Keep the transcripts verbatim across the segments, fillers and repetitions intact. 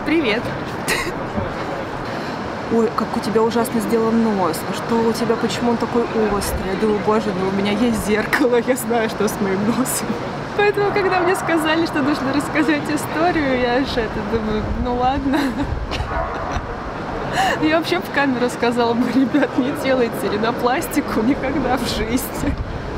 Привет. Ой, как у тебя ужасно сделан нос. А что у тебя, почему он такой острый? Я думаю, боже, ну у меня есть зеркало, я знаю, что с моим носом. Поэтому, когда мне сказали, что нужно рассказать историю, я же это думаю, ну ладно. Я вообще в камеру сказала бы, ребят, не делайте ринопластику никогда в жизни.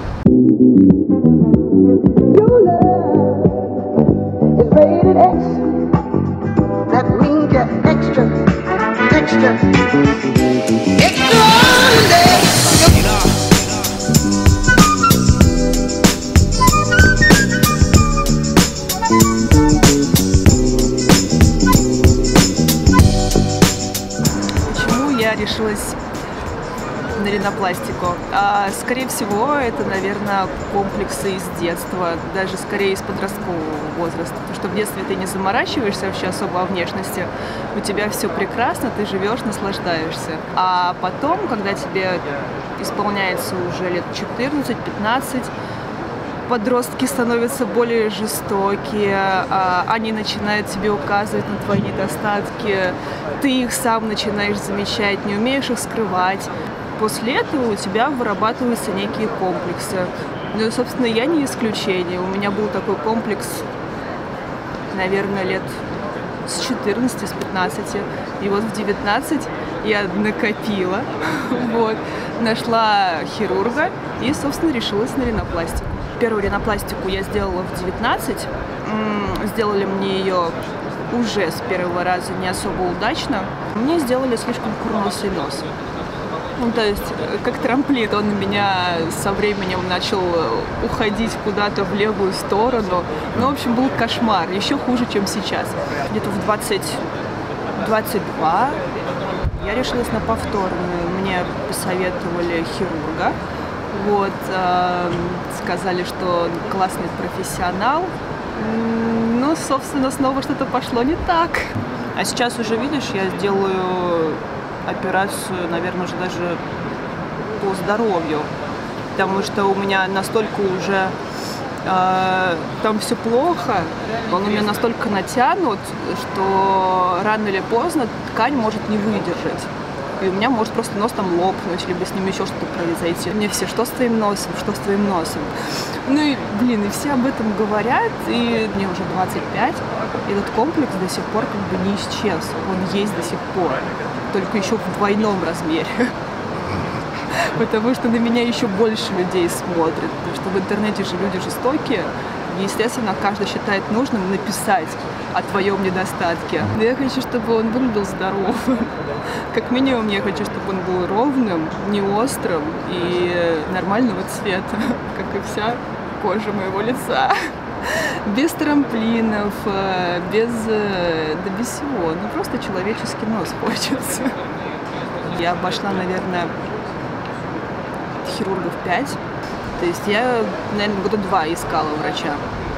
Почему я решилась на ринопластику? А, скорее всего, это, наверное, комплексы из детства, даже скорее из подросткового возраста. Потому что в детстве ты не заморачиваешься вообще особо о внешности, у тебя все прекрасно, ты живешь, наслаждаешься. А потом, когда тебе исполняется уже лет четырнадцать-пятнадцать, подростки становятся более жестокие, они начинают тебе указывать на твои недостатки, ты их сам начинаешь замечать, не умеешь их скрывать. После этого у тебя вырабатываются некие комплексы. Ну, собственно, я не исключение. У меня был такой комплекс, наверное, лет с четырнадцати, с пятнадцати. И вот в девятнадцать я накопила, вот, нашла хирурга и, собственно, решилась на ринопластику. Первую ринопластику я сделала в девятнадцать. Сделали мне ее уже с первого раза не особо удачно. Мне сделали слишком курносый нос. Ну, то есть, как трамплин, он у меня со временем начал уходить куда-то в левую сторону. Ну, в общем, был кошмар, еще хуже, чем сейчас. Где-то в двадцать-двадцать два я решилась на повторную. Мне посоветовали хирурга. Вот, э, сказали, что классный профессионал. Ну, собственно, снова что-то пошло не так. А сейчас уже, видишь, я делаю операцию, наверное, уже даже по здоровью, потому что у меня настолько уже э, там все плохо, он у меня настолько натянут, что рано или поздно ткань может не выдержать. И у меня может просто нос там лопнуть, либо с ним еще что-то произойти. Мне все, что с твоим носом, что с твоим носом. Ну и, блин, и все об этом говорят, и мне уже двадцать пять, и этот комплекс до сих пор как бы не исчез, он есть до сих пор, только еще в двойном размере. Потому что на меня еще больше людей смотрят, потому что в интернете же люди жестокие. Естественно, каждый считает нужным написать о твоем недостатке. Но я хочу, чтобы он выглядел здоровым. Как минимум, я хочу, чтобы он был ровным, не острым и нормального цвета, как и вся кожа моего лица. Без трамплинов, без, да без всего. Ну, просто человеческий нос хочется. Я обошла, наверное, хирургов пять. То есть я, наверное, года два искала врача.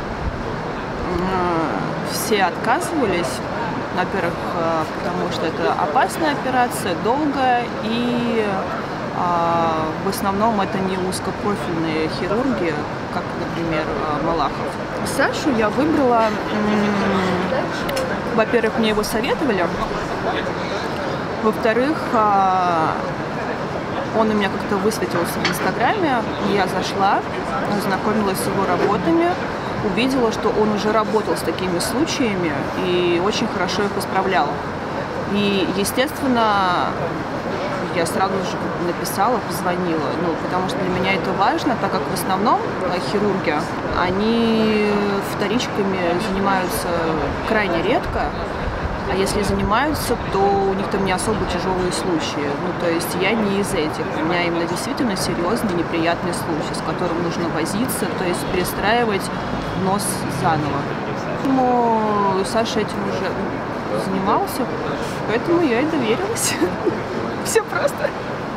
Все отказывались, во-первых, потому что это опасная операция, долгая, и а, в основном это не узкопрофильные хирурги, как, например, Малахов. Сашу я выбрала, во-первых, мне его советовали, во-вторых, он у меня как-то высветился в Инстаграме, и я зашла, ознакомилась с его работами, увидела, что он уже работал с такими случаями и очень хорошо их исправлял. И, естественно, я сразу же написала, позвонила, ну, потому что для меня это важно, так как в основном хирурги, они вторичками занимаются крайне редко. А если занимаются, то у них там не особо тяжелые случаи. Ну, то есть я не из этих. У меня именно действительно серьезный, неприятный случай, с которым нужно возиться, то есть перестраивать нос заново. Поэтому Саша этим уже занимался, поэтому я и доверилась. Все просто.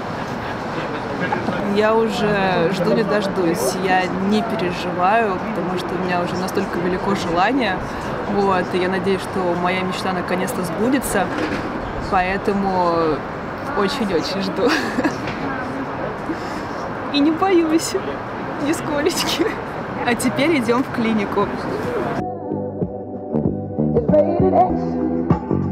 Я уже жду не дождусь, я не переживаю, потому что у меня уже настолько велико желание, вот, и я надеюсь, что моя мечта наконец-то сбудется, поэтому очень-очень жду. И не боюсь, нисколечки. А теперь идем в клинику.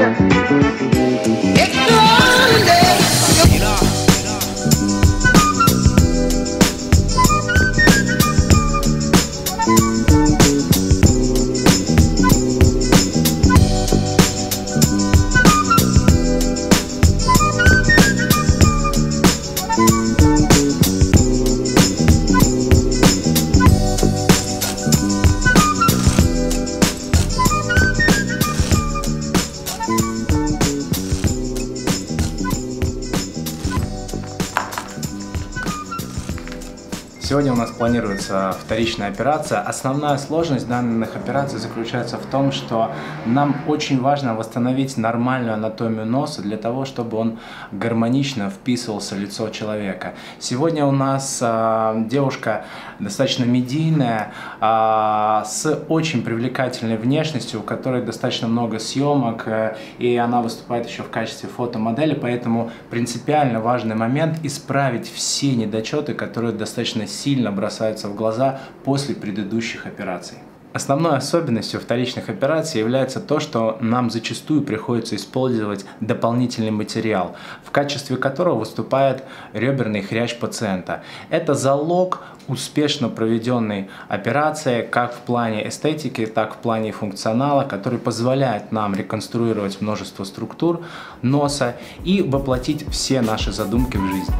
Сегодня у нас планируется вторичная операция. Основная сложность данных операций заключается в том, что нам очень важно восстановить нормальную анатомию носа для того, чтобы он гармонично вписывался в лицо человека. Сегодня у нас э, девушка достаточно медийная, э, с очень привлекательной внешностью, у которой достаточно много съемок, э, и она выступает еще в качестве фотомодели, поэтому принципиально важный момент — исправить все недочеты, которые достаточно сильно бросаются в глаза после предыдущих операций. Основной особенностью вторичных операций является то, что нам зачастую приходится использовать дополнительный материал, в качестве которого выступает реберный хрящ пациента. Это залог успешно проведенной операции как в плане эстетики, так в плане функционала, который позволяет нам реконструировать множество структур носа и воплотить все наши задумки в жизнь.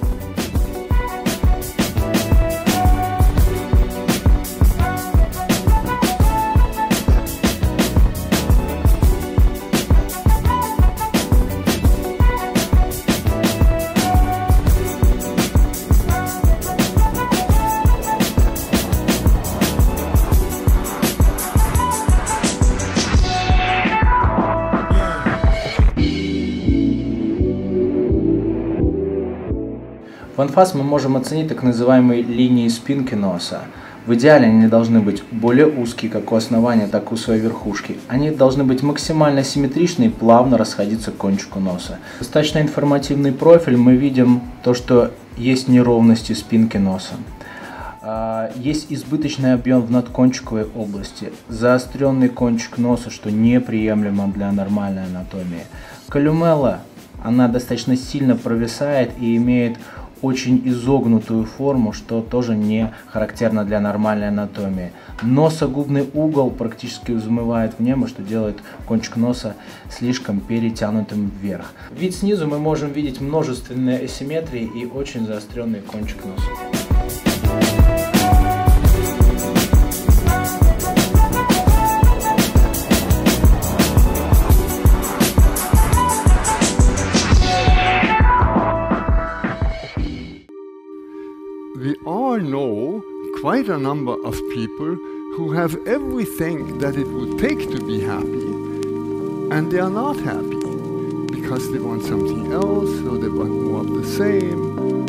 В анфас мы можем оценить так называемые линии спинки носа. В идеале они должны быть более узкие как у основания, так и у своей верхушки. Они должны быть максимально симметричны и плавно расходиться к кончику носа. Достаточно информативный профиль. Мы видим то, что есть неровности спинки носа. Есть избыточный объем в надкончиковой области, заостренный кончик носа, что неприемлемо для нормальной анатомии. Колюмела, она достаточно сильно провисает и имеет очень изогнутую форму, что тоже не характерно для нормальной анатомии. Носогубный угол практически взмывает в небо, что делает кончик носа слишком перетянутым вверх. Вид снизу мы можем видеть множественные асимметрии и очень заостренный кончик носа. We all know quite a number of people who have everything that it would take to be happy, and they are not happy because they want something else or they want more of the same.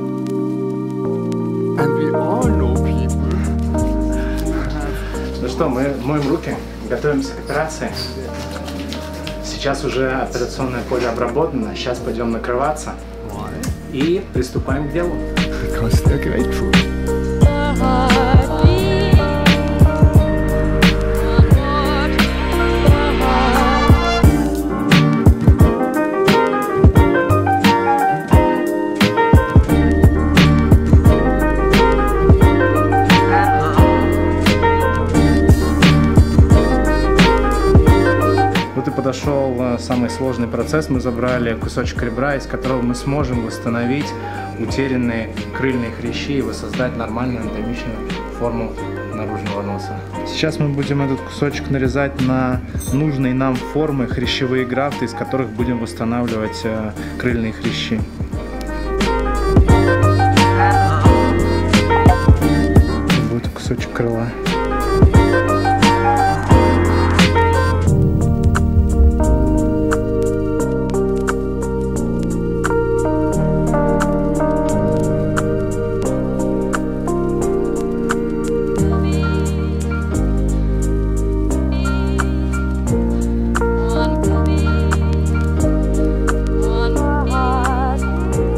And we all know people who have... Ну что, мы моем руки, готовимся к операции. Сейчас уже операционное поле обработано, сейчас пойдем накрываться и приступаем к делу. Because they're grateful. Вот и подошел самый сложный процесс. Мы забрали кусочек ребра, из которого мы сможем восстановить утерянные крыльные хрящи и воссоздать нормальную анатомичную форму наружного носа. Сейчас мы будем этот кусочек нарезать на нужные нам формы, хрящевые графты, из которых будем восстанавливать э, крыльные хрящи. Будет кусочек крыла.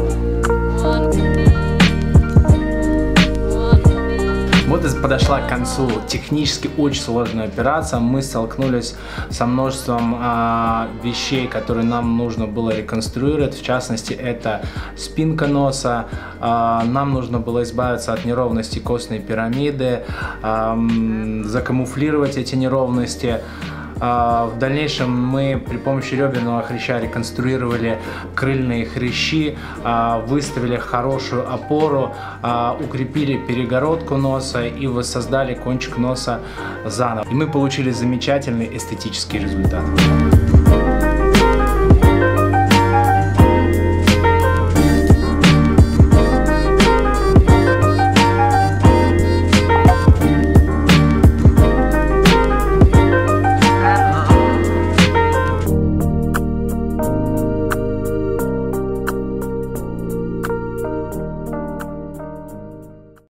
Подошла к концу носу, технически очень сложная операция. Мы столкнулись со множеством а, вещей, которые нам нужно было реконструировать. В частности, это спинка носа. А, нам нужно было избавиться от неровности костной пирамиды, а, закамуфлировать эти неровности. В дальнейшем мы при помощи реберного хряща реконструировали крыльные хрящи, выставили хорошую опору, укрепили перегородку носа и воссоздали кончик носа заново. И мы получили замечательный эстетический результат.